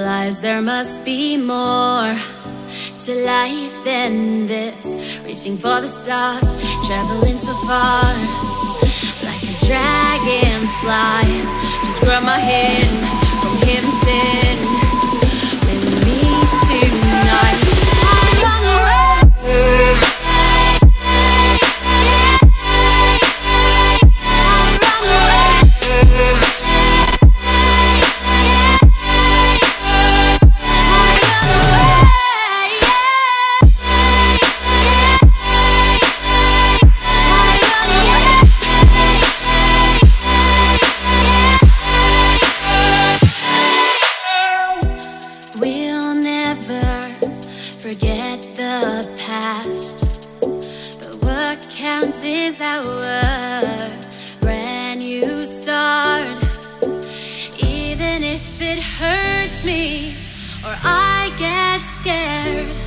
realize there must be more to life than this. Reaching for the stars, traveling so far, like a dragonfly. Just grab my hand from heaven sent with me tonight. I'm on the road. Forget the past, but what counts is our brand new start. Even if it hurts me or I get scared,